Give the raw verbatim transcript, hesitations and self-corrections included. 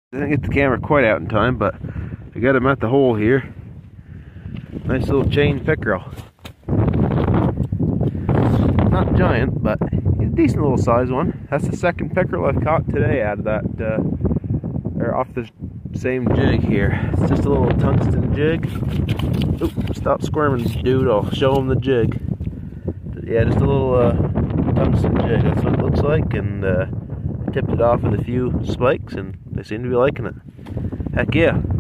Didn't get the camera quite out in time, but I got him at the hole here. Nice little chain pickerel. Not giant, but a decent little size one. That's the second pickerel I've caught today out of that, uh, or off the same jig here. It's just a little tungsten jig. Oop, stop squirming, dude. I'll show him the jig. Yeah, just a little uh, tungsten jig. That's what it looks like, and uh, I tipped it off with a few spikes, and they seem to be liking it. Heck yeah.